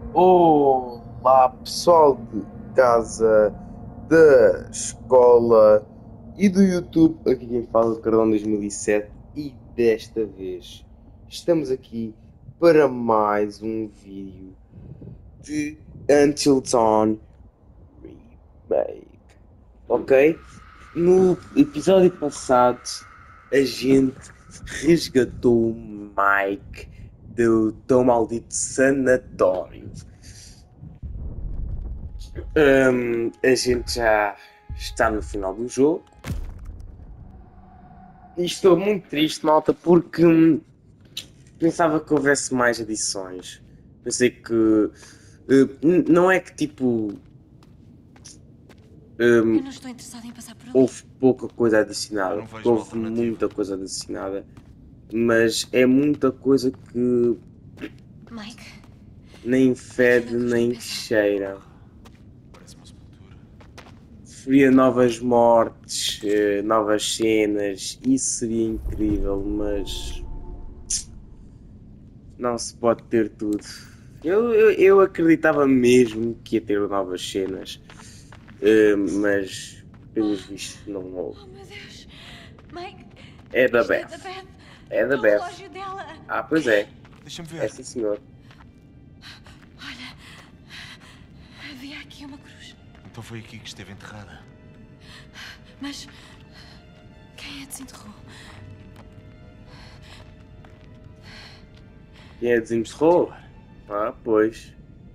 Olá, pessoal de casa, da escola e do YouTube. Aqui quem fala é o Cardão 2007 e desta vez estamos aqui para mais um vídeo de Until Dawn Remake. Ok? No episódio passado a gente resgatou o Mike do tão maldito sanatório. A gente já está no final do jogo e estou muito triste, malta, porque pensava que houvesse mais edições. Pensei que não é que tipo Eu hum, não estou interessada em passar por ali. houve pouca coisa Eu adicionada, não porque vejo uma houve alternativa. muita coisa adicionada, mas é muita coisa que Mike, nem aquilo fede é o que estou a nem pensar. cheira. Parece uma sepultura. Seria novas mortes, novas cenas, isso seria incrível, mas não se pode ter tudo. Eu acreditava mesmo que ia ter novas cenas, mas pelos vistos não houve. Oh meu Deus! Mike, É da isto é Beth. da Beth! É da É o Beth. relógio dela! Ah, pois é. Deixa-me É ver. sim, senhor. Olha, havia aqui uma cruz. Então foi aqui que esteve enterrada. Mas quem é que desenterrou? Quem é desenterrou? Ah, pois.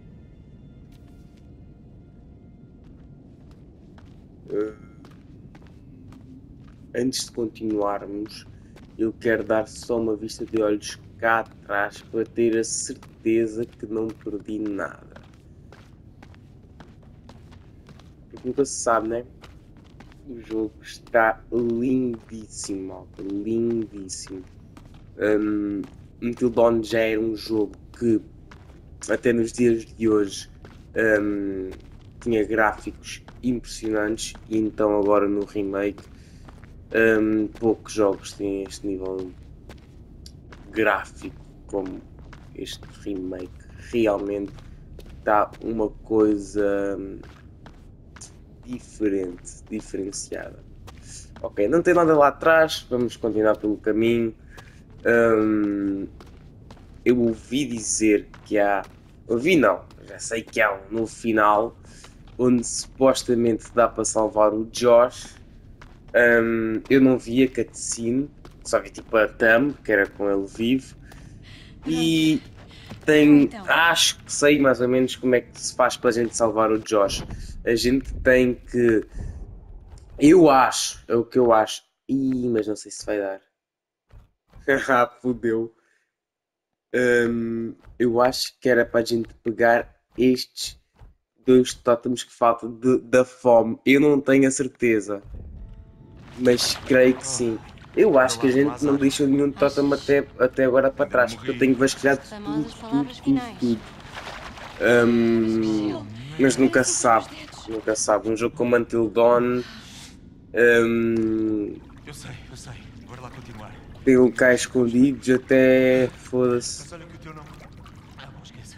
Eh, Antes de continuarmos, eu quero dar só uma vista de olhos cá atrás para ter a certeza que não perdi nada. Porque nunca se sabe, né? O jogo está lindíssimo, malta. Lindíssimo. Until Dawn já era um jogo que, até nos dias de hoje, um, tinha gráficos impressionantes. E então, agora no remake, poucos jogos têm este nível gráfico como este remake. Realmente está uma coisa diferente, diferenciada. Ok, não tem nada lá atrás, vamos continuar pelo caminho. Eu ouvi dizer que há. Ouvi não, já sei que há um no final onde supostamente dá para salvar o Josh. Eu não vi a cutscene, só vi tipo a thumb, que era com ele vivo. Pronto, E eu tem. então. Acho que sei mais ou menos como é que se faz para a gente salvar o Josh. A gente tem que. Eu acho, é o que eu acho. Ih, mas não sei se vai dar. Ah, fodeu. Eu acho que era para a gente pegar estes dois tótems que faltam da fome. Eu não tenho a certeza, mas creio que sim. Eu Anda acho que lá, a com gente não azar. deixou nenhum tótem Achas? até agora para Ainda não trás, porque eu morri. tenho vasculhado As tudo, famosas tudo, palavras tudo, finais. tudo. Mas Hum, percebo. mas Merda. nunca Parece se encolher os sabe. dedos. Nunca se sabe. Um jogo como Until Dawn hum, Eu sei. Bora lá continuar. tem Tenho de ver locais as chaves. escondidos até. Foda-se. Mas olha que o teu não. Ah, bom, esquece.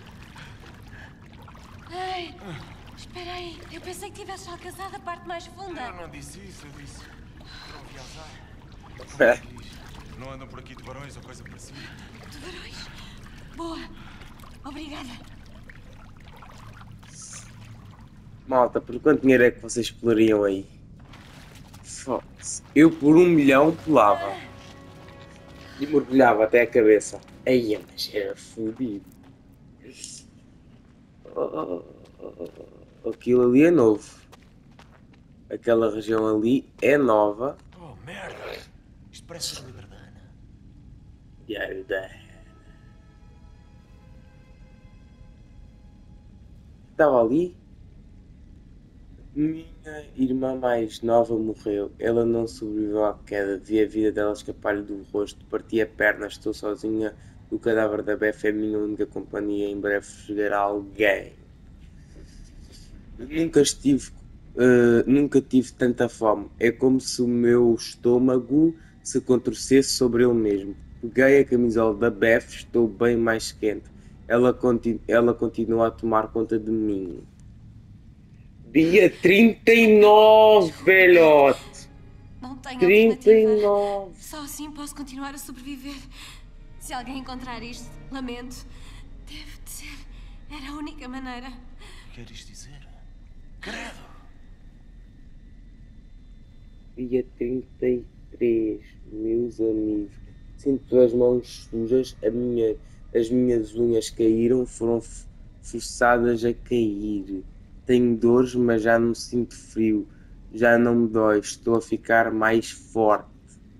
Ei, espera aí. Eu pensei que tivesses alcançado a parte mais funda. Eu não disse isso, eu disse. Que não havia azar. Como é que diz? Não andam por aqui tubarões ou coisa parecida? Tubarões. Boa. Obrigada. Malta, por quanto dinheiro é que vocês explorariam aí? Foda-se. Eu por 1 milhão pulava e mergulhava até a cabeça. Aí, mas era fodido. Aquilo ali é novo. Aquela região ali é nova. Oh, merda! Isto parece os Liberdana. Estava ali. Minha irmã mais nova morreu. Ela não sobreviveu à queda. Vi a vida dela escapar-lhe do rosto. Parti a perna. Estou sozinha. O cadáver da Beth é a minha única companhia. Em breve chegará alguém. Nunca estive, nunca tive tanta fome. É como se o meu estômago se contorcesse sobre ele mesmo. Peguei a camisola da Beth, estou bem mais quente. ela continua a tomar conta de mim. Dia 39, velhote! Não tenho 39! alternativa. Só assim posso continuar a sobreviver. Se alguém encontrar isto, lamento. Deve de ser. Era a única maneira. Queres dizer? Credo! Dia 33, meus amigos. Sinto as mãos sujas, as minhas unhas caíram, foram forçadas a cair. Tenho dores, mas já não sinto frio. Já não me dói, estou a ficar mais forte.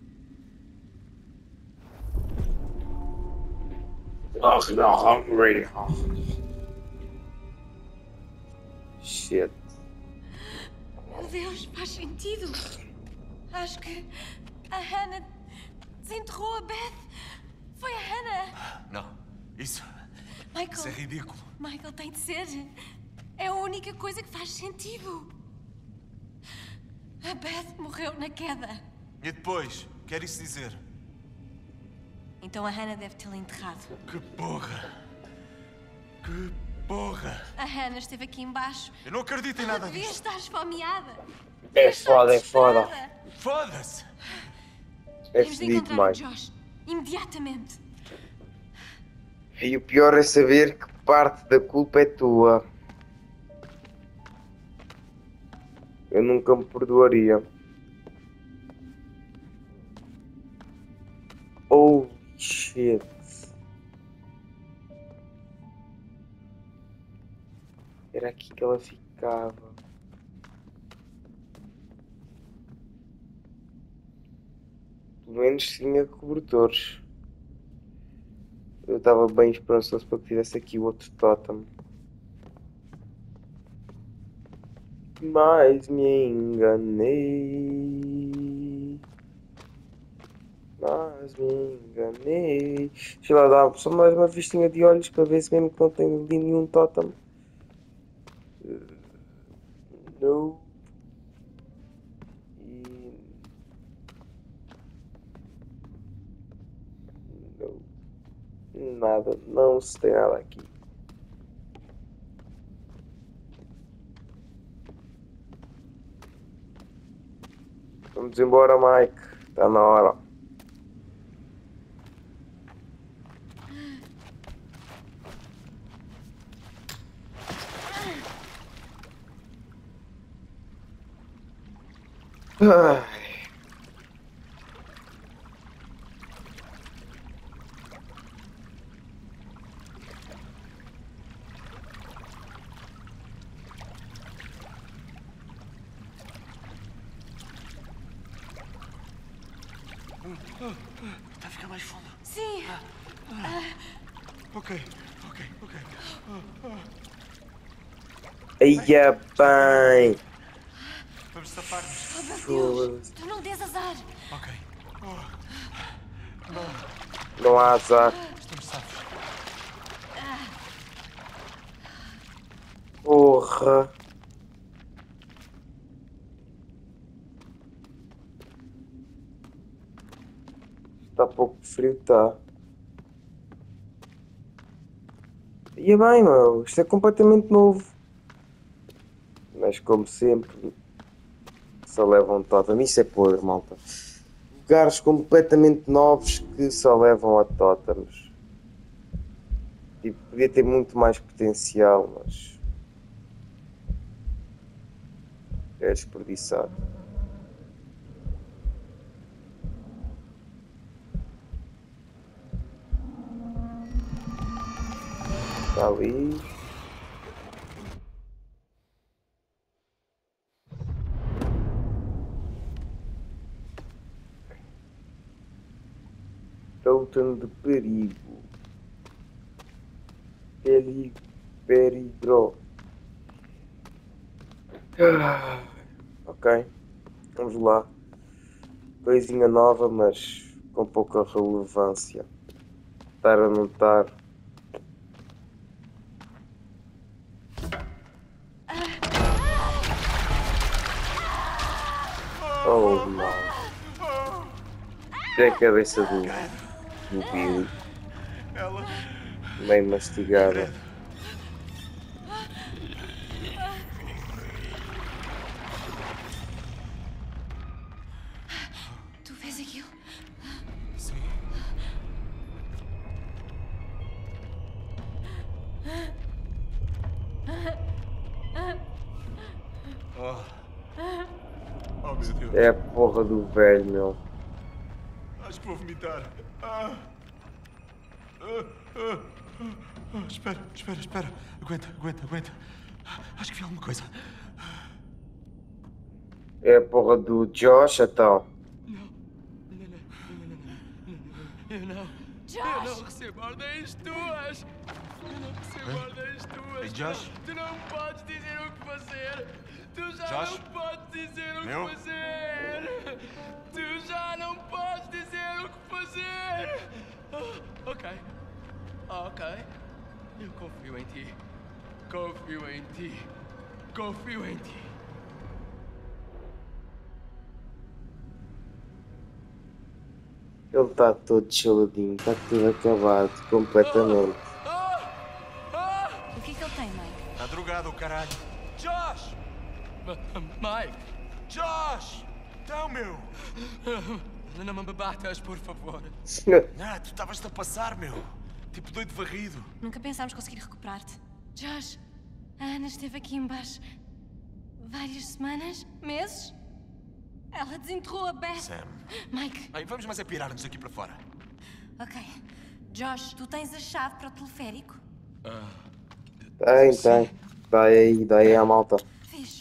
Shit. Meu Deus, faz sentido. Acho que a Hannah desenterrou a Beth. Foi a Hannah. Não, isso é Michael, ridículo. Michael, tem de ser. É a única coisa que faz sentido. A Beth morreu na queda. E depois, quer isso dizer? Então a Hannah deve tê-la enterrado. Que porra! Que porra! A Hannah esteve aqui embaixo. Eu não acredito em Ela nada devia disto. estar esfomeada. É foda, é foda. Desesperada. Foda-se! É Temos de fedido encontrar o mais. Josh. Imediatamente. E o pior é saber que parte da culpa é tua. Eu nunca me perdoaria. Oh shit. Era aqui que ela ficava. Pelo menos tinha cobertores. Eu estava bem esperançoso para que tivesse aqui o outro totem. Mas me enganei. Mas me enganei. Deixa lá dar só mais uma vistinha de olhos para ver se mesmo que não tem ali nenhum totem. Não. E... não. Nada. Não se tem nada aqui. Vamos embora, Mike. Está na hora. Ai. Está a ficar mais fundo. Sim. Ok. Aí é bem. Vamos safar-nos. Oh, meu Foda-se. Deus. Tu não des azar. Ok. Não há azar. Estamos safos. Porra. Está pouco frio, tá. E é bem, meu. Isto é completamente novo. Mas como sempre, só levam totem. Isso é podre, malta. Lugares completamente novos que só levam a totems. Tipo, podia ter muito mais potencial, mas é desperdiçado. Está ali. Totem de perigo. Peligro. Ok. Vamos lá. Coisinha nova, mas com pouca relevância. Estar a notar. Oh não. É a cabeça do Billy. Ela Bem mastigada. Credo. Tu vês aquilo? Sim. Oh. Oh, meu Deus. É a porra do velho, meu. Acho que vou vomitar. Espera. Aguenta. Acho que vi alguma coisa. É a porra do Josh, então. Eu não Josh! recebo ordens tuas. Eu não recebo ordens tuas. Ei, Josh? Tu não podes dizer o que fazer. Tu já Josh? não podes dizer o Meu? que fazer. Tu já não podes dizer o que fazer. Ok. Eu confio em ti. Confio em ti. Ele está todo chiladinho, está tudo acabado, completamente. O que é que ele tem, Mike? Está drogado, o caralho. Josh! Mike, Josh! Então, meu! não me batas, por favor. Ah, tu estavas-te a passar, meu. Tipo doido varrido. Nunca pensámos conseguir recuperar-te. Josh, a Ana esteve aqui embaixo várias semanas, meses. Ela desenterrou a Beth. Sam. Mike, Bem, vamos mais é pirar-nos aqui para fora. ok. Josh, tu tens a chave para o teleférico? Tem. Dá aí à malta. Fixe.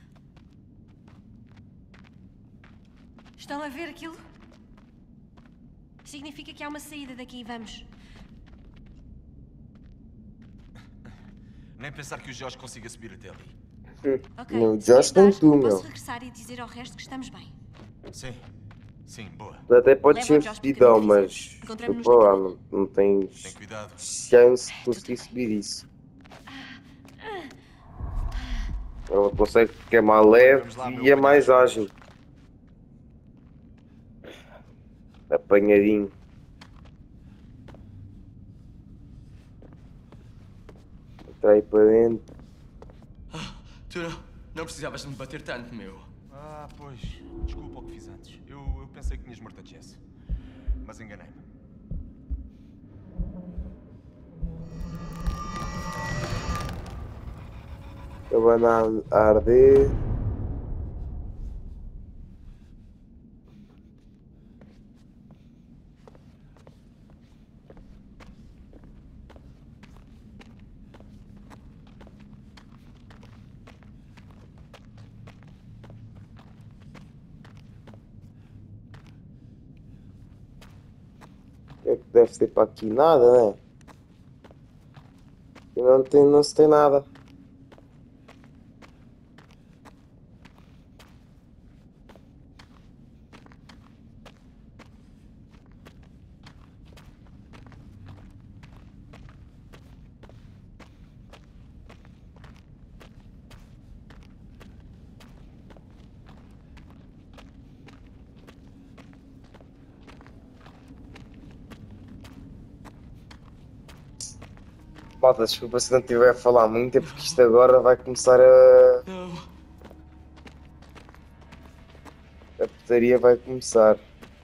Estão a ver aquilo? Significa que há uma saída daqui e vamos. Nem pensar que o Josh consiga subir até ali. Ok. No se Josh nem ajudares, tu, posso meu. regressar e dizer ao resto que estamos bem. Sim, boa. Até pode Leva ser o Josh para o fedidão, caminho que mas quiseres. Encontramos-nos desculpa na lá, não tens Tem cuidado. chance de conseguir subir isso. Ela consegue porque é mais leve Vamos lá, meu e é mais palhaço. ágil. Apanhadinho. Entra aí para dentro. Tu não precisavas de me bater tanto, meu. Ah, pois. Desculpa o que fiz antes. Eu pensei que tinhas morto a Jess. Mas enganei-me. Cabana a arder. O que é que deve ter para aqui? Nada, né? E não se tem nada. Malta, desculpa se não estiver a falar muito, é porque isto agora vai começar a... Não. A putaria vai começar.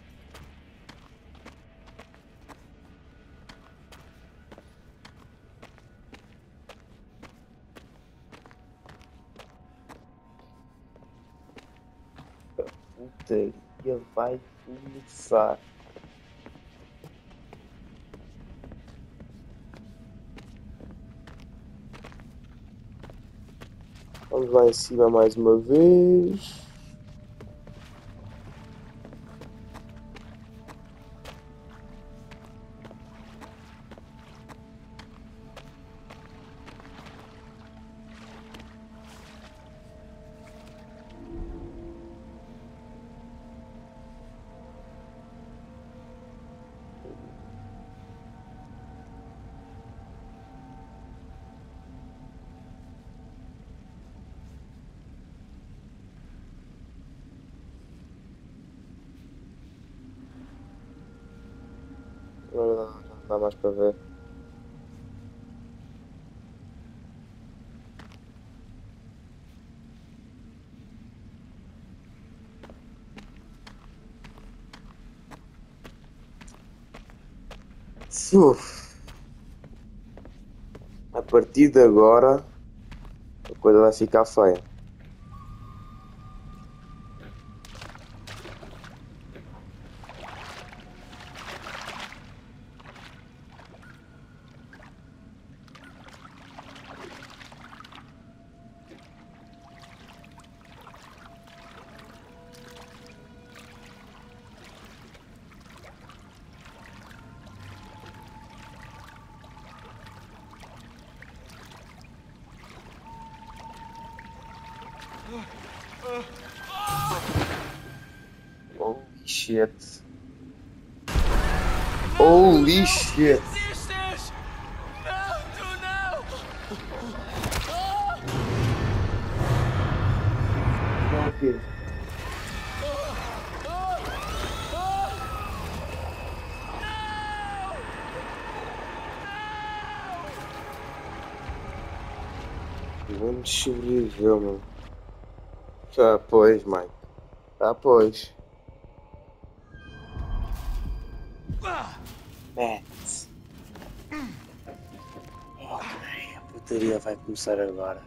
A putaria vai começar. Vamos lá em cima mais uma vez. Agora não dá mais para ver. Uf. A partir de agora a coisa vai ficar feia. Holy shit. Holy shit. Desistes! Não, tu não! Não, filho. Vamos sobreviver, mano. Tá, pois, Mike. Tá, pois. Matt. Ok, a putaria vai começar agora.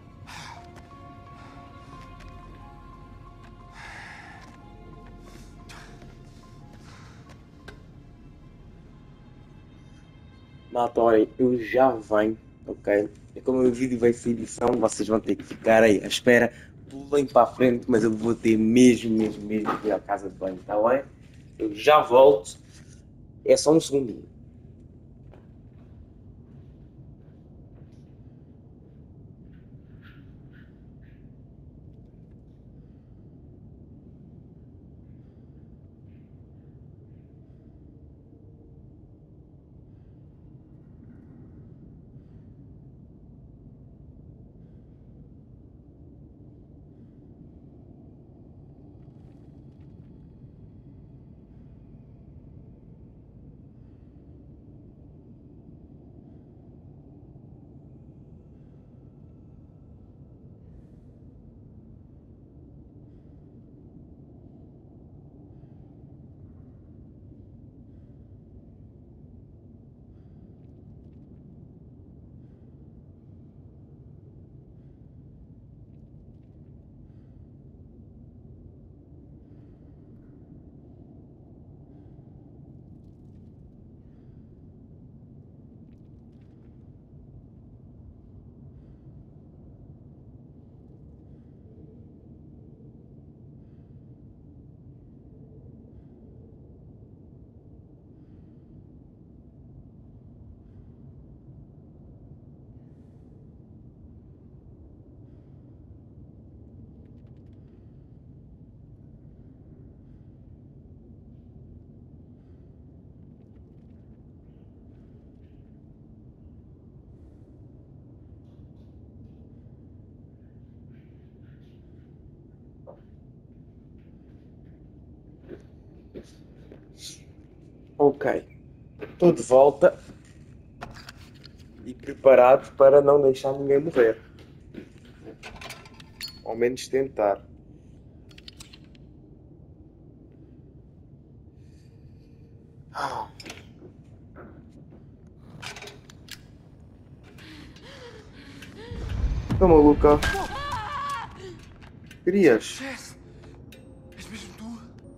Malta, olhem, eu já venho, ok? É como o vídeo vai ser edição, vocês vão ter que ficar aí à espera. Pulem para a frente, mas eu vou ter mesmo que ir à casa de banho, está bem? Eu já volto. É só um segundinho. Ok, estou de volta e preparado para não deixar ninguém morrer. Ao menos tentar. Estou maluca. Querias? Jess! És mesmo tu?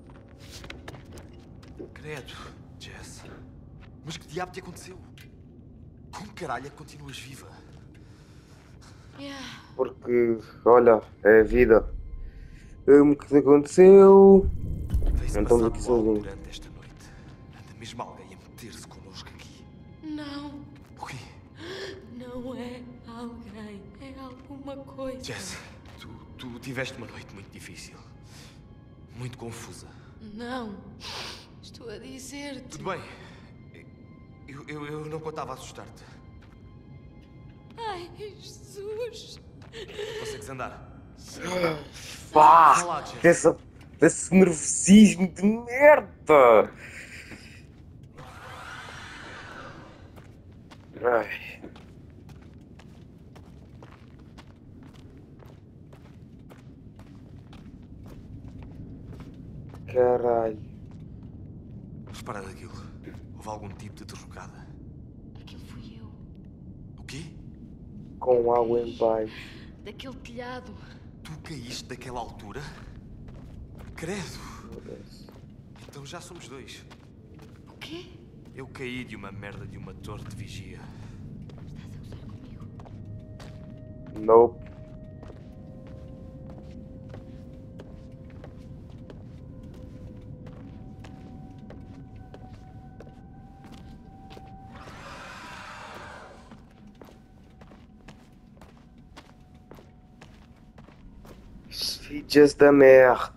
Credo, Jess. Mas que diabo te aconteceu? Como caralho é que continuas viva? Yeah. Porque, olha, é a vida. O que aconteceu? Tem-se Não estamos aqui passado algo sozinhos. durante esta noite. Anda mesmo alguém a meter-se connosco aqui. Não, O quê? não é alguém, é alguma coisa. Jess, tu tiveste uma noite muito difícil. Muito confusa. Não, estou a dizer-te. Tudo bem. Eu não contava a assustar-te. Ai, Jesus. Consegues andar? Pá! Vá lá, Jess. Desse nervosismo de merda! Ai. Caralho. Repara naquilo. Houve algum tipo de derrocada. quê? Com água em baixo. Daquele telhado. Tu caíste daquela altura? Credo! Foda-se. Então já somos dois. O quê? Eu caí de uma merda de uma torre de vigia. Estás a gozar comigo? Nope. Filhas da merda.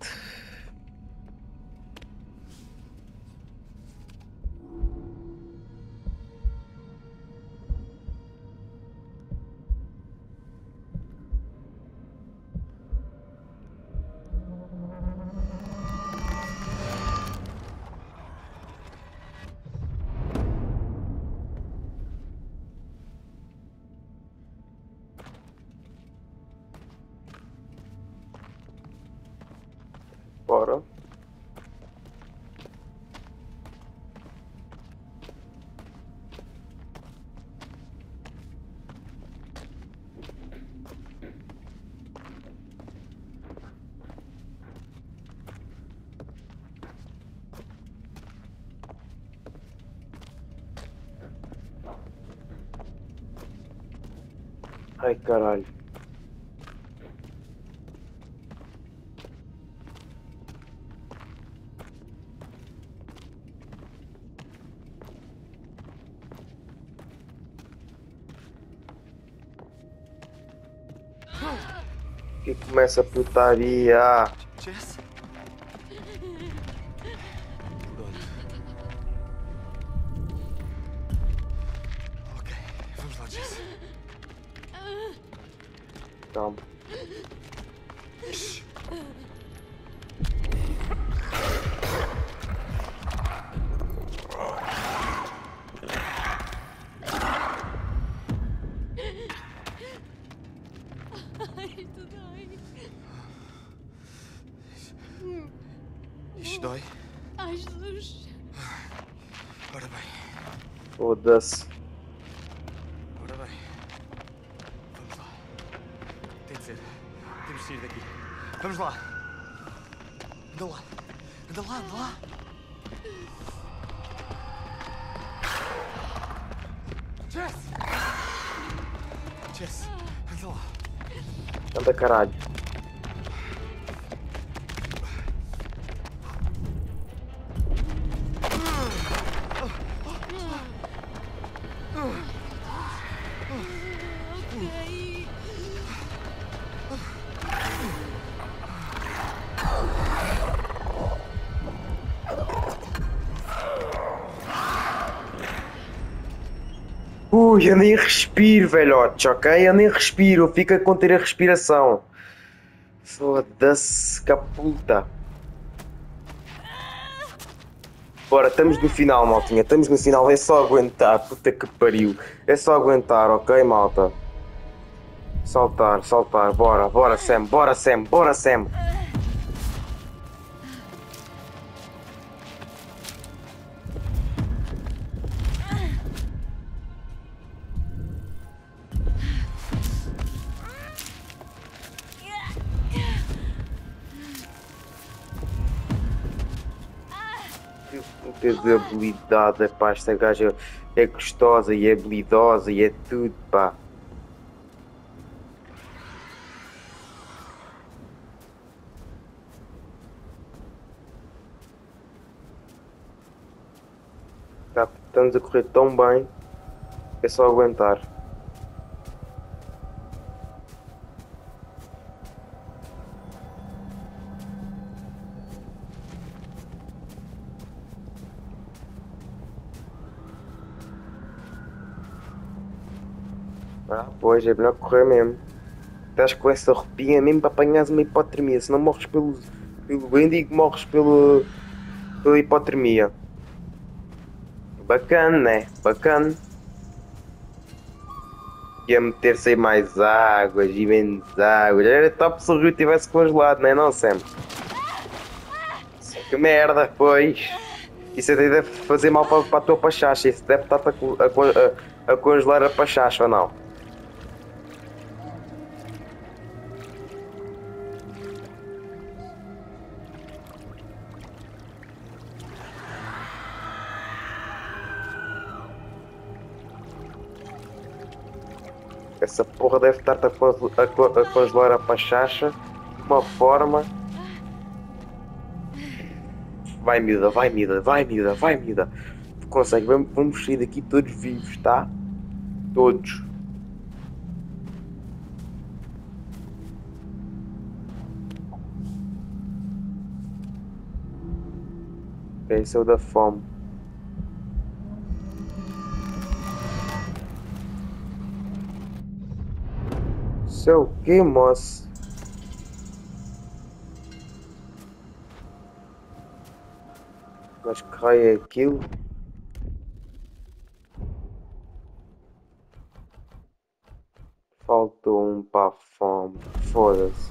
Bora. Ai, caralho. Que começa a putaria. Jess? Por onde? Ok, vamos lá, Jess. Calma. Ai, isto dói. Isto dói? Ai, Jesus. Ora bem, Foda-se. ora bem. Vamos lá. Tem de ser. Temos de sair daqui. Vamos lá. Anda lá. Anda lá, anda lá. Jess! Jess, anda lá. Anda, caralho. Ok. Eu nem respiro, velhotes, ok? Eu nem respiro, eu fico a conter a respiração. Foda-se, caputa. Bora, estamos no final, maltinha. Estamos no final, é só aguentar. Puta que pariu. É só aguentar, ok, malta? Saltar, saltar. Bora, bora, Sam. Bora, Sam. Bora, Sam. Que puta de habilidade, pá. Esta gaja é gostosa e é habilidosa e é tudo, pá. Tá, estamos a correr tão bem. É só aguentar. Ah, pois, é melhor correr mesmo. Estás com essa roupinha mesmo para apanhares uma hipotermia. Se não morres pelo Índigo, morres pela hipotermia. Bacana, né? Bacana. Ia meter-se em mais águas e menos águas. Era top se o rio estivesse congelado, não é não, Sam? Que merda, pois. Isso até deve fazer mal para a tua pachacha. Isso deve estar a congelar a pachacha ou não? Essa porra deve estar a congelar a pachacha de uma forma. Vai, miúda, vai, miúda, vai, miúda, vai, miúda. Tu consegue, vamos sair daqui todos vivos, tá? Todos. Esse é o da fome. Isso é o que, moço? Mas que raio é aquilo? Faltou um para a fome. Foda-se.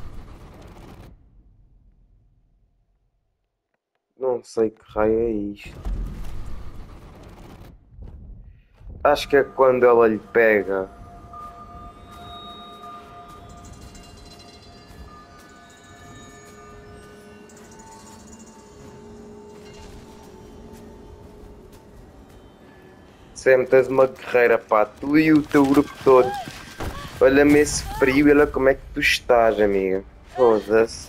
Não sei que raio é isto. Acho que é quando ela lhe pega. Sempre tens uma guerreira, pá. Tu e o teu grupo todo. Olha-me esse frio e olha como é que tu estás, amiga. Foda-se.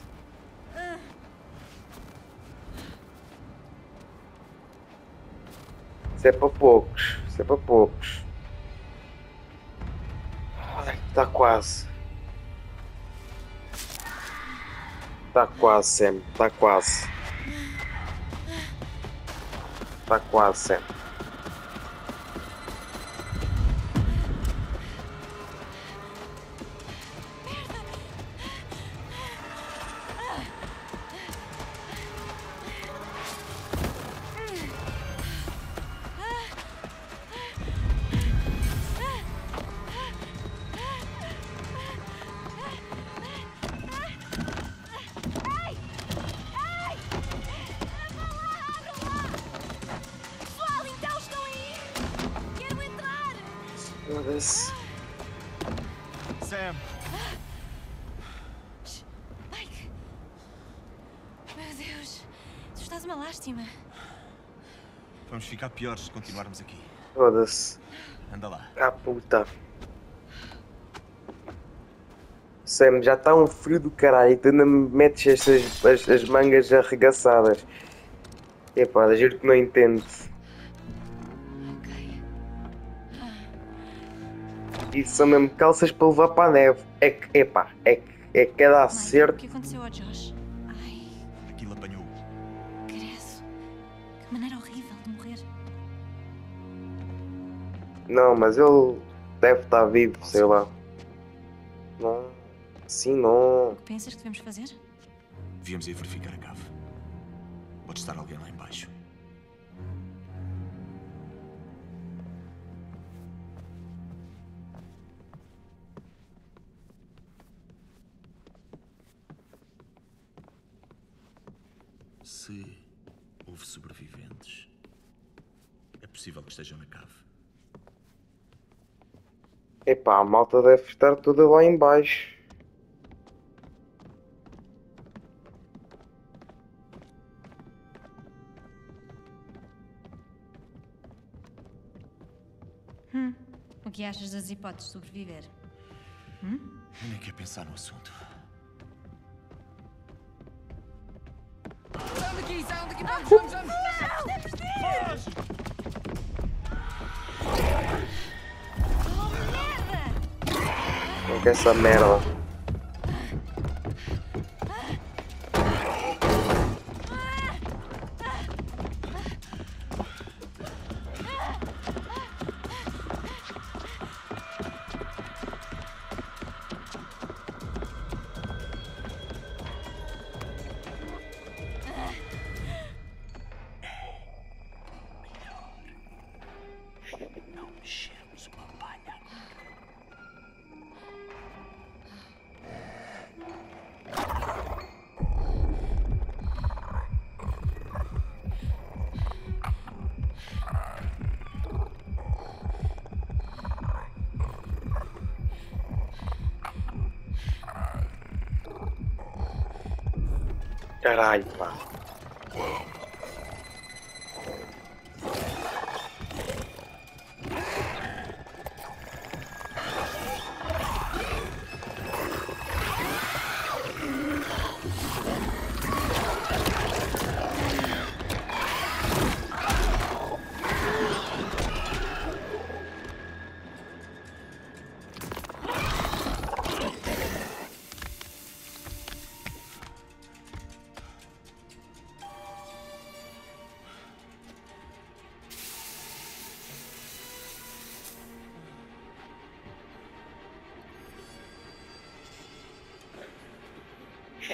Isso é para poucos. Isso é para poucos. Ai, está quase. Está quase, Sam. Está quase. Está quase, Sam. Foda-se. Sam! Mike! Meu Deus! Tu estás uma lástima. Vamos ficar piores se continuarmos aqui. Foda-se. Anda lá. Ah, puta. Sam, já está um frio do caralho e tu ainda me metes as mangas arregaçadas. Epá, juro que não entendo. Ok. Isso são mesmo calças para levar para a neve. É que, epá, é que cada Mike, o acerto. que aconteceu ao Josh? Ai, Aquilo apanhou-o. creço. Que maneira horrível de morrer. Não, mas ele deve estar vivo, sei lá. Não, assim não. O que pensas que devemos fazer? Devíamos ir verificar a cave. Pode estar alguém lá embaixo. Se houve sobreviventes, é possível que estejam na cave. Epá, a malta deve estar toda lá embaixo. O que achas das hipóteses de sobreviver? Eu nem quero pensar no assunto. Oh, merda! Não quer essa merda. Não mexemos uma palha. Caralho, pá.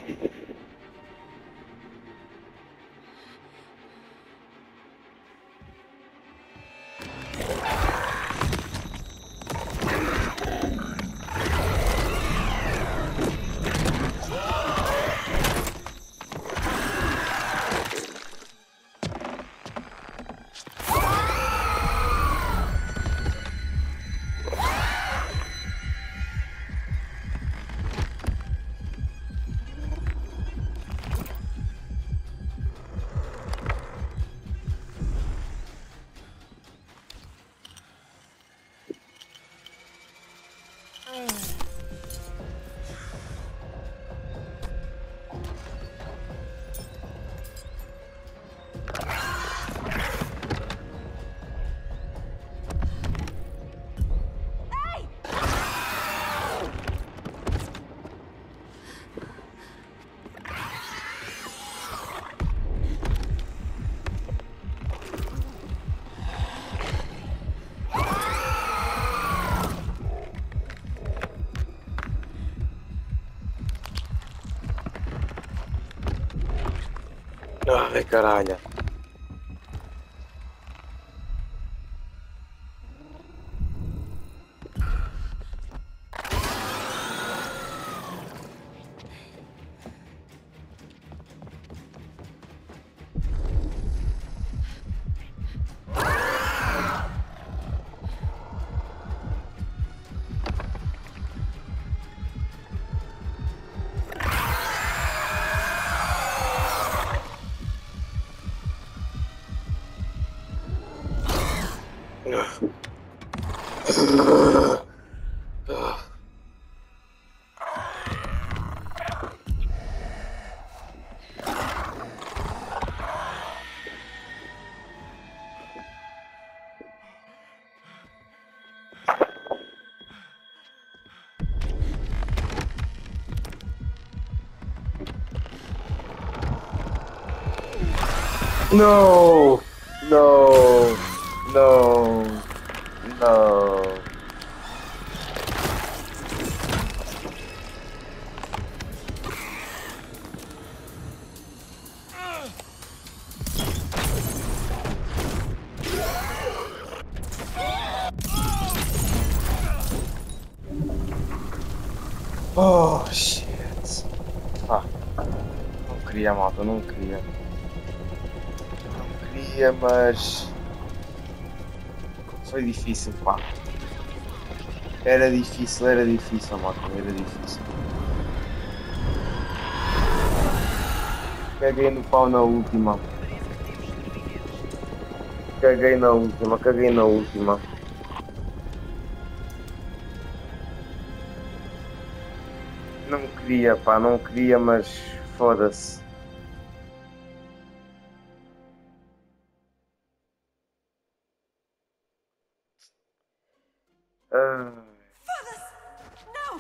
Ai, caralho. No, no, no, no. Oh, shit. Ah, não queria, malta, não queria. Mas foi difícil, pá. Era difícil, malta, era difícil. Caguei no pau na última. Caguei na última. Não queria, pá, não queria, mas foda-se. Foda-se! Não!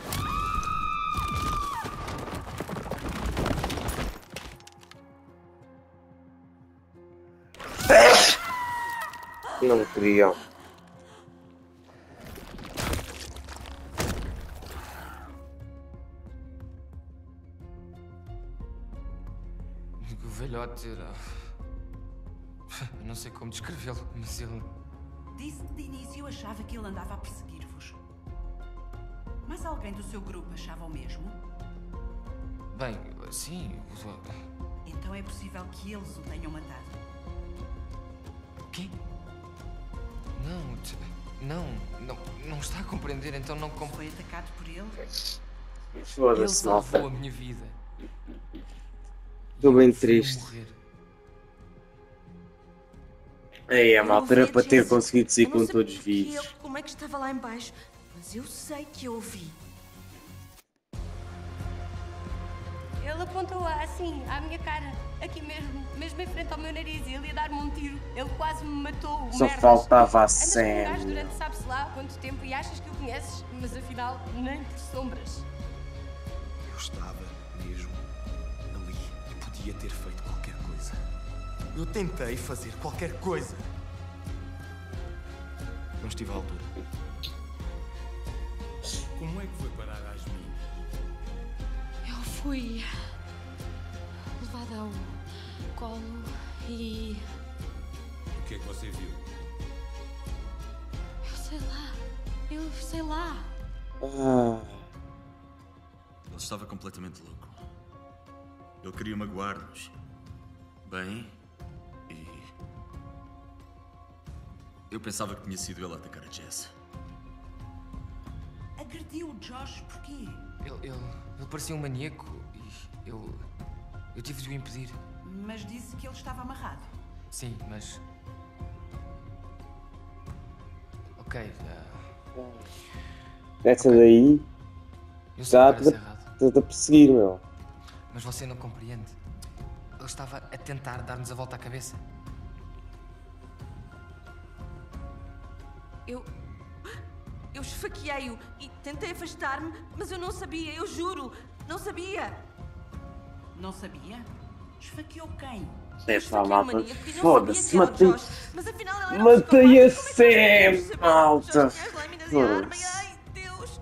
Não queria. O velhote era... Eu não sei como descrevê-lo, mas ele... Disse que de início achava que ele andava a perseguir-vos. Mas alguém do seu grupo achava o mesmo? Bem, sim... Então é possível que eles o tenham matado. Quê? Não está a compreender, então não Foi atacado por ele? Ele Foda-se, malta. salvou a minha vida. Estou bem Eu fui triste. morrer. É, a Eu malta era ouvi a para ter Jessie. conseguido sair Eu não com sabia todos vivos. como é que estava lá em baixo, mas eu sei que eu ouvi. Ele apontou assim, à minha cara, aqui mesmo em frente ao meu nariz, e ele ia dar-me um tiro. Ele quase me matou, Só merdas. faltava a Andas com um gajo Sam. durante sabe-se lá quanto tempo e achas que o conheces, mas afinal, nem por sombras. Eu estava mesmo ali e podia ter feito qualquer coisa. Eu tentei fazer qualquer coisa. Não estive à altura. Como é que foi parar às minas? Eu fui Então, colo e... O que é que você viu? Eu sei lá. Ele estava completamente louco. Ele queria magoar-nos. Bem, e... eu pensava que tinha sido ele a atacar a Jess. Agrediu o Josh porquê? Ele parecia um maníaco e eu tive de o impedir. Mas disse que ele estava amarrado. Sim, mas... Ok, Essa daí eu sei já que parece errado, está a perseguir, meu. mas você não compreende. Ele estava a tentar dar-nos a volta à cabeça. Eu esfaqueei-o e tentei afastar-me, mas eu não sabia, eu juro, não sabia. Não sabia? Esfaqueou quem? Essa malta. Maníaco, Foda-se, matei. Mas afinal ela era Matei a psicopata. Como é que Sam, malta. Já tinha as lâminas e a arma e Foda-se. ai, Deus.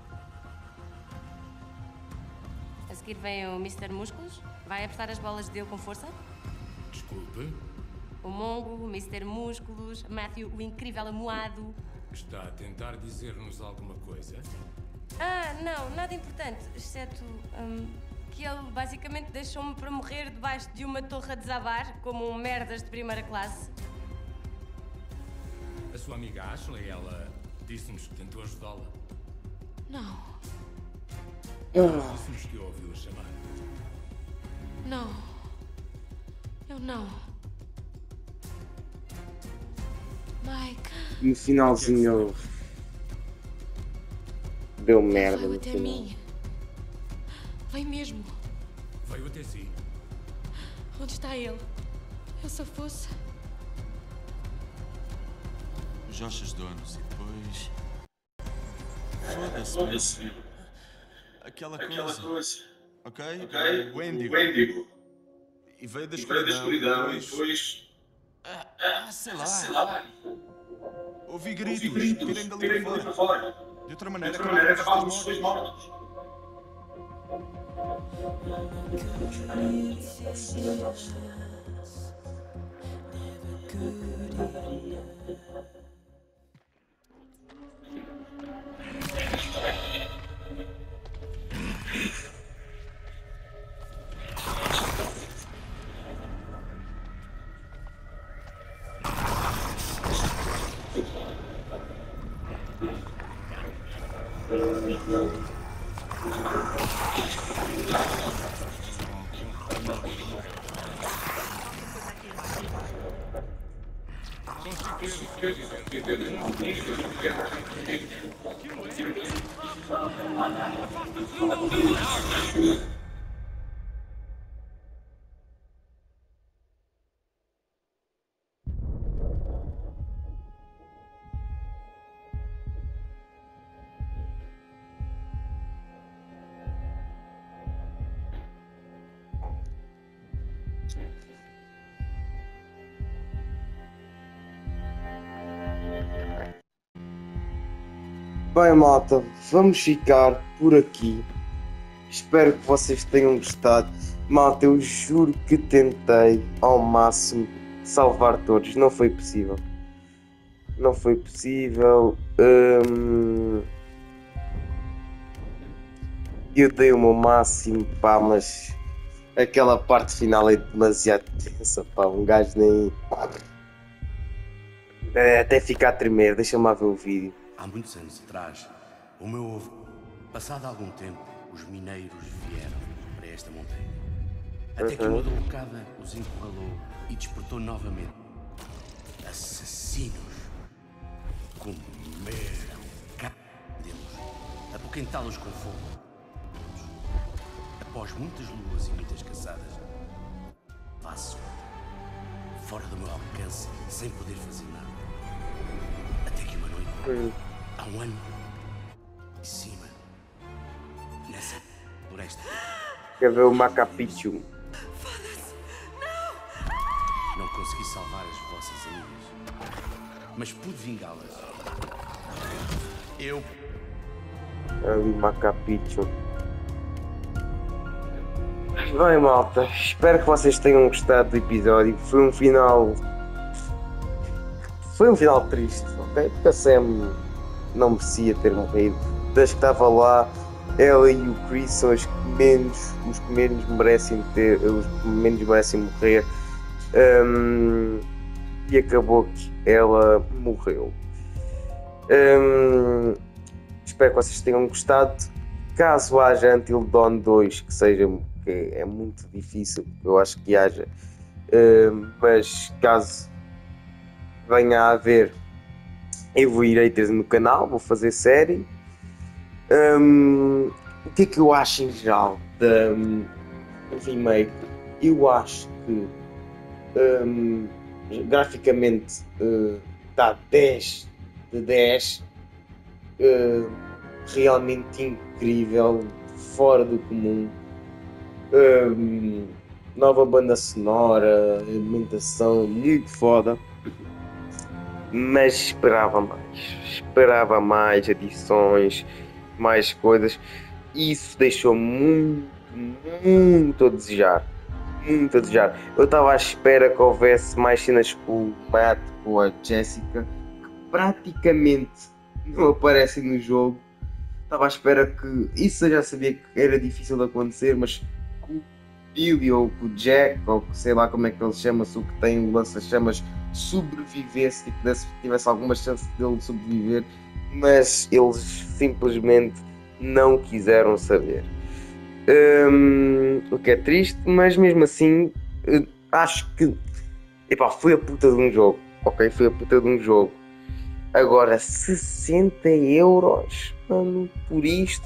A seguir vem o Mr. Músculos. Vai apertar as bolas dele com força. Desculpe, O Mongo, o Mr. Músculos, Matthew, o incrível amoado. está a tentar dizer-nos alguma coisa? Não, nada importante, exceto que ele basicamente deixou-me para morrer debaixo de uma torre a desabar, como um merdas de primeira classe. A sua amiga Ashley, ela disse-nos que tentou ajudá-la. Não, Disse-nos que ouviu a chamar. não. Eu não. Mike, No finalzinho deu merda veio no até final. mim. Veio mesmo. Veio até si. Onde está ele? Eu se fosse... O Josh ajudou-nos e depois... Foda-se, meu. Aquela coisa. Ok? O Wendigo. E veio da escuridão e depois... sei lá. Ouvi gritos. Tirem-me dali para fora. De outra maneira, acabávamos os dois mortos. Bem, malta, vamos ficar por aqui. Espero que vocês tenham gostado. Malta, eu juro que tentei ao máximo salvar todos. Não foi possível. Não foi possível. Eu dei o meu máximo, pá, mas aquela parte final é demasiado tensa, pá. Um gajo nem... até ficar a tremer. Deixa-me lá ver o vídeo. Há muitos anos atrás, o meu avô, passado algum tempo, os mineiros vieram para esta montanha. Até que uma derrocada os encurralou e despertou novamente. Assassinos comeram deles, apoquentá-los com fogo. Após muitas luas e muitas caçadas, passo fora do meu alcance, sem poder fazer nada. Até que uma noite, há um ano, em cima, nessa floresta, Quer ver o Macapichu? não consegui salvar as vossas amigas, mas pude vingá-las. Eu, Ali, Macapichu. Bem, malta, espero que vocês tenham gostado do episódio. Foi um final triste, ok? Porque a Sam não merecia ter morrido. Desde que estava lá, ela e o Chris são os que menos merecem morrer. E acabou que ela morreu. Espero que vocês tenham gostado. Caso haja Until Dawn 2, que é muito difícil, eu acho que haja, mas caso venha a haver, eu irei ter no canal, vou fazer série. O que é que eu acho em geral do remake? Eu acho que graficamente está 10 de 10, realmente incrível, fora do comum. Nova banda sonora, ambientação muito foda, mas esperava mais adições, mais coisas. Isso deixou muito a desejar, Eu estava à espera que houvesse mais cenas com o Matt, com a Jessica, que praticamente não aparecem no jogo. Estava à espera que isso, eu já sabia que era difícil de acontecer, mas com o Billy ou com o Jack, ou sei lá como é que ele chama-se, o que tem o lança-chamas, sobrevivesse, tipo, tivesse alguma chance dele sobreviver, mas eles simplesmente não quiseram saber. O que é triste, mas mesmo assim acho que foi a puta de um jogo, ok? Foi a puta de um jogo. Agora 60€, mano, por isto,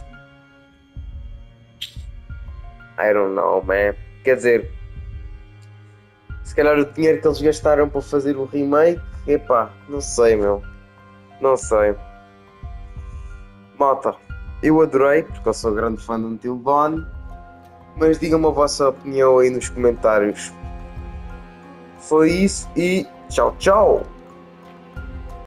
I don't know, man. Quer dizer, se calhar o dinheiro que eles gastaram para fazer o remake, não sei, meu. Não sei. Malta, eu adorei, porque eu sou grande fã de Until Dawn. Mas digam-me a vossa opinião aí nos comentários. Foi isso e tchau, tchau!